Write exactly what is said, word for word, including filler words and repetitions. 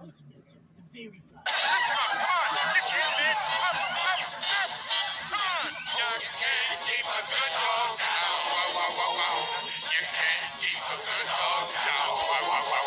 bottom, Milton. The very bottom. Come on, come on. Get your head, man. Up, up, up. Come on. You can't keep a good dog down. Wow, wow, wow, wow. You can't keep a good dog down. Wow, wow, wow.